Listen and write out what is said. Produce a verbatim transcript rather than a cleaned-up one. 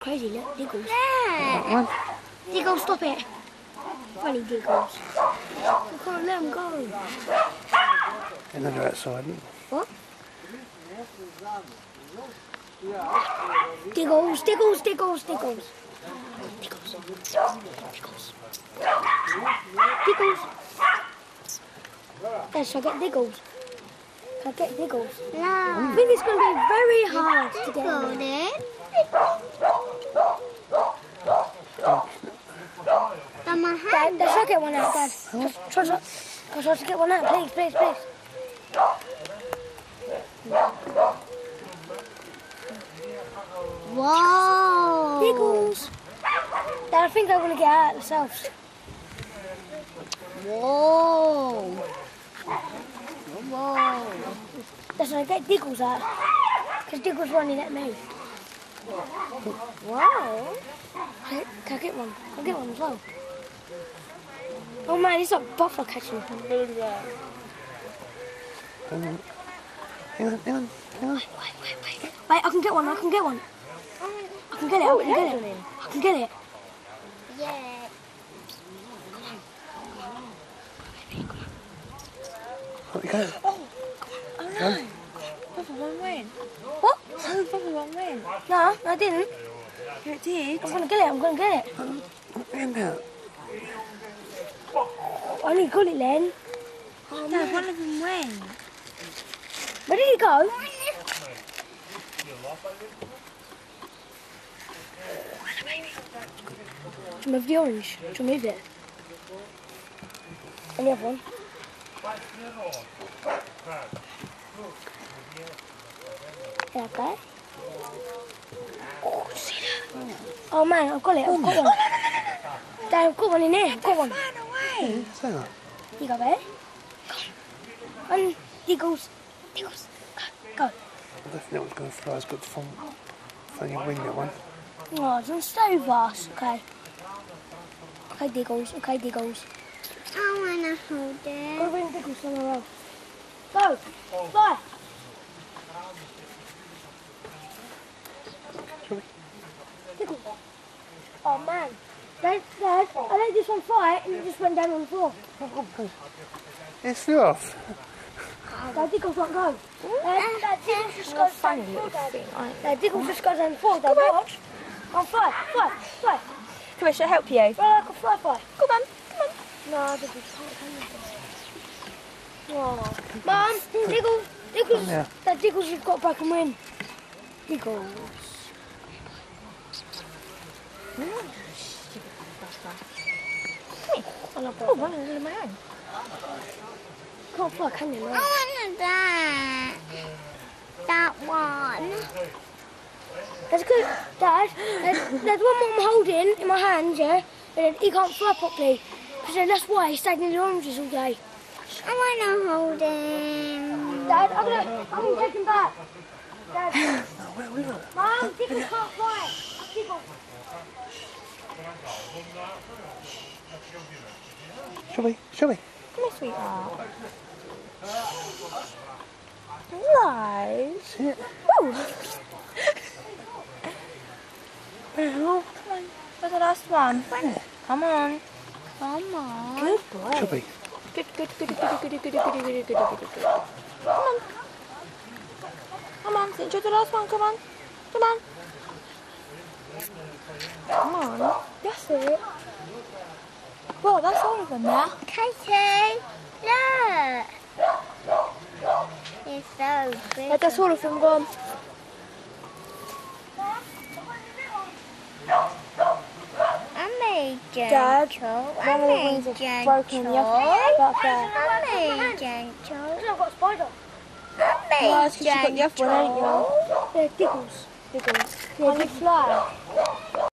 Crazy, look, Diggles. Yeah. Diggles, stop it. Funny Diggles. I can't let him go. And then they're outside. What? Diggles, Diggles, Diggles, Diggles. Diggles. Diggles. Diggles. Yes, shall I get Diggles? Can I get Diggles? No. I think it's going to be very hard to get Diggles. him. On my Dad, hand. Dad, shall I get one out, Dad? Just try to, try to get one out, please, please, please. Whoa. Diggles. Dad, I think I want to get out themselves. Whoa. Whoa. That's why I get Diggles out. Because Diggles running at me. Whoa. Can I, can I get one? I'll get one as well. Oh man, it's like buffer catching. Hang on, hang on, hang on. Hang on. Wait, wait, wait, wait. Wait, I can get one, I can get one. I can get it, I can get it. I can get it. Yeah. Let me go. Oh, oh no. Papa won't win. What? Oh, Papa won't win. No, I didn't. You did. I'm gonna get it, I'm gonna get it. Let me in now. I only got it then. Oh, no, one of them went. Where did he go? To move the orange, to move it. And the other one. Yeah, okay. Oh, see that? Oh man, I've got it, I've got one. Dad, I've got one in there, I've got one. Ran away. What's that? You go there. Go on. And Diggles. Diggles. Go. I don't think that one's going to fly. It's got the fun, funny wing, that one. Oh, it's so fast. Okay. Okay, Diggles. Okay, Diggles. I wanna hold it. Go bring Diggles somewhere else. Go. Fly. Shall we? Diggles. Oh man. Dad, Dad, I let this one fly and it just went down on the floor. It flew off. Dad, Diggles won't go. Dad, Dad, Diggles just goes down the floor, Dad. Dad, Diggles just goes down the floor, Dad. Watch. I'll fly, fly, fly. Come here, shall I help you? Fly like a fly, fly. Come on, come on. No, Diggles can't, can you? Oh. Mum, Diggles, Diggles. Yeah. That Diggles has got a broken wing. Diggles. I love that. Oh, one of them my own. Can't fly, can you? No? I wanna that. That one. That's good, Dad. There's, there's one more I'm holding in my hands, yeah? And he can't fly properly. So that's why he's staying in the oranges all day. I wanna hold him. Dad, I'm gonna, I'm gonna take him back. Dad. No, where we were. Mum, Diggles can't fly. Diggles. Shall we? Shall we? Come here, sweetheart. No. See it? Oh. Well, Come on. Where's the last one? Come on. Come on. Good boy. shall we? Good, good, good, good, good, good, good, good, good, good, good, good, good. Come on. Come on, enjoy the last one. Come on. Come on. Come on. That's it. Well, that's all of them now. Casey, look. It's so big. Yeah, that's all of them gone. I made Dad, gentle. one I of the made wings is gentle. broken. You have to back there. I made gentle. I've got a spider. I made Well, it's 'cause you got the other one, ain't you? gentle. Yeah, Diggles. Diggles. Can you fly?